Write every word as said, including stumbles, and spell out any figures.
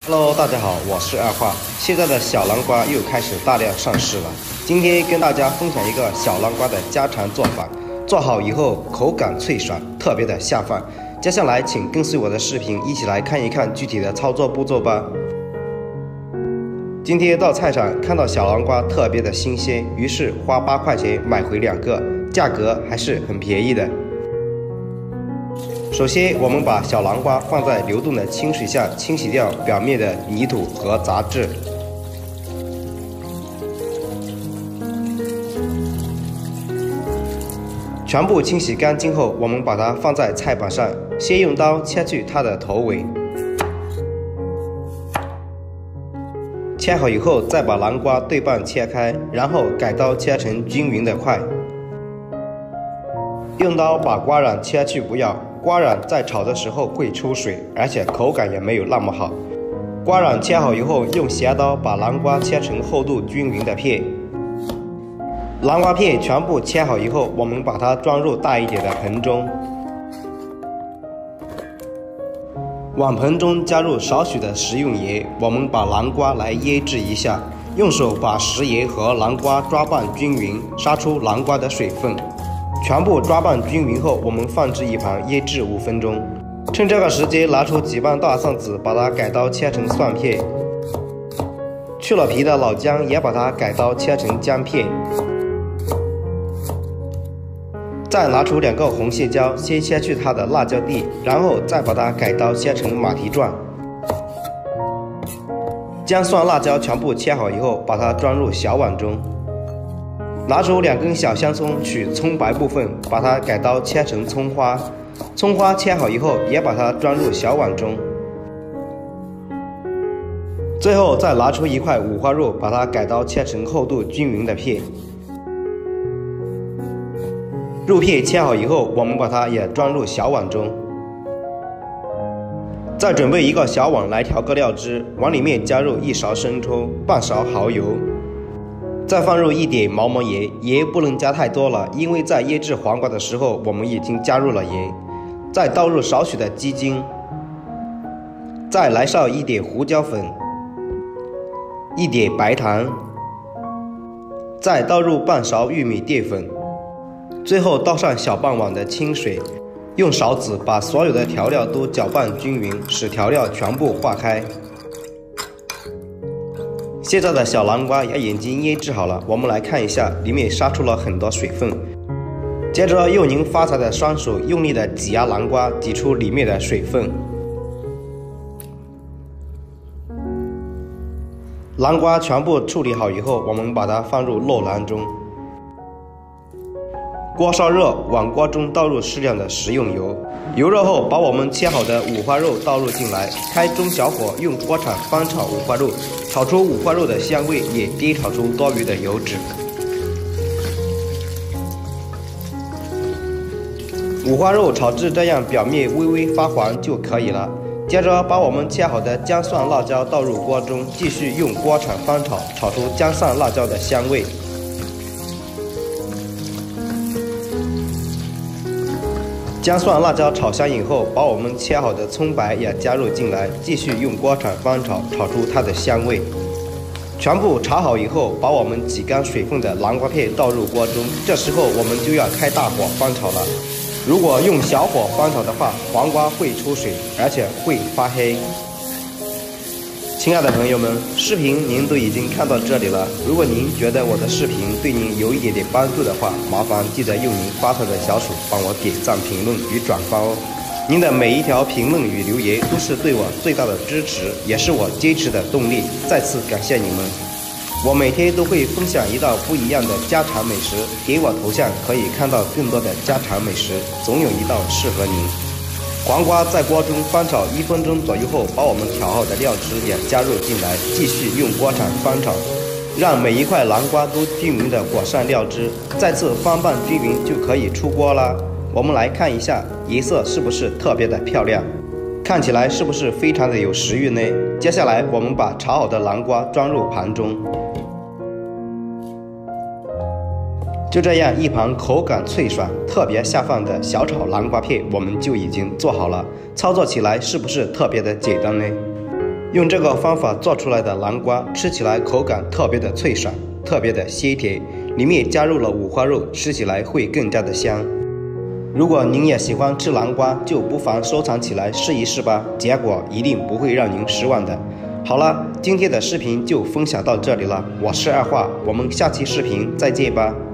Hello， 大家好，我是二话。现在的小南瓜又开始大量上市了。今天跟大家分享一个小南瓜的家常做法，做好以后口感脆爽，特别的下饭。接下来请跟随我的视频一起来看一看具体的操作步骤吧。今天到菜场看到小南瓜特别的新鲜，于是花八块钱买回两个，价格还是很便宜的。 首先，我们把小南瓜放在流动的清水下，清洗掉表面的泥土和杂质。全部清洗干净后，我们把它放在菜板上，先用刀切去它的头尾。切好以后，再把南瓜对半切开，然后改刀切成均匀的块。用刀把瓜瓤切去不要。 瓜瓤在炒的时候会出水，而且口感也没有那么好。瓜瓤切好以后，用斜刀把南瓜切成厚度均匀的片。南瓜片全部切好以后，我们把它装入大一点的盆中。往盆中加入少许的食用盐，我们把南瓜来腌制一下，用手把食盐和南瓜抓拌均匀，杀出南瓜的水分。 全部抓拌均匀后，我们放置一旁腌制五分钟。趁这个时间，拿出几瓣大蒜子，把它改刀切成蒜片。去了皮的老姜也把它改刀切成姜片。再拿出两个红线椒，先切去它的辣椒蒂，然后再把它改刀切成马蹄状。姜蒜辣椒全部切好以后，把它装入小碗中。 拿出两根小香葱，取葱白部分，把它改刀切成葱花。葱花切好以后，也把它装入小碗中。最后再拿出一块五花肉，把它改刀切成厚度均匀的片。肉片切好以后，我们把它也装入小碗中。再准备一个小碗来调个料汁，往里面加入一勺生抽，半勺蚝油。 再放入一点毛毛盐，盐不能加太多了，因为在腌制黄瓜的时候我们已经加入了盐。再倒入少许的鸡精，再来上一点胡椒粉，一点白糖，再倒入半勺玉米淀粉，最后倒上小半碗的清水，用勺子把所有的调料都搅拌均匀，使调料全部化开。 现在的小南瓜也已经腌制好了，我们来看一下，里面杀出了很多水分。接着用您发财的双手用力的挤压南瓜，挤出里面的水分。南瓜全部处理好以后，我们把它放入肉篮中。锅烧热，往锅中倒入适量的食用油。油热后，把我们切好的五花肉倒入进来，开中小火用锅铲翻炒五花肉。 炒出五花肉的香味，也煸炒出多余的油脂。五花肉炒至这样表面微微发黄就可以了。接着把我们切好的姜蒜辣椒倒入锅中，继续用锅铲翻炒，炒出姜蒜辣椒的香味。姜蒜辣椒炒香以后，把我们切好的葱白也加入进来，继续用锅铲翻炒，炒出它的香味。全部炒好以后，把我们挤干水分的南瓜片倒入锅中，这时候我们就要开大火翻炒了。如果用小火翻炒的话，黄瓜会出水，而且会发黑。 亲爱的朋友们，视频您都已经看到这里了。如果您觉得我的视频对您有一点点帮助的话，麻烦记得用您发财的小手帮我点赞、评论与转发哦。您的每一条评论与留言都是对我最大的支持，也是我坚持的动力。再次感谢你们！我每天都会分享一道不一样的家常美食，点我头像可以看到更多的家常美食，总有一道适合您。 黄瓜在锅中翻炒一分钟左右后，把我们调好的料汁也加入进来，继续用锅铲翻炒，让每一块南瓜都均匀的裹上料汁，再次翻拌均匀就可以出锅啦。我们来看一下颜色是不是特别的漂亮，看起来是不是非常的有食欲呢？接下来我们把炒好的南瓜装入盘中。 就这样，一盘口感脆爽、特别下饭的小炒南瓜片，我们就已经做好了。操作起来是不是特别的简单呢？ 用这个方法做出来的南瓜，吃起来口感特别的脆爽，特别的鲜甜，里面加入了五花肉，吃起来会更加的香。如果您也喜欢吃南瓜，就不妨收藏起来试一试吧，结果一定不会让您失望的。好了，今天的视频就分享到这里了，我是二话，我们下期视频再见吧。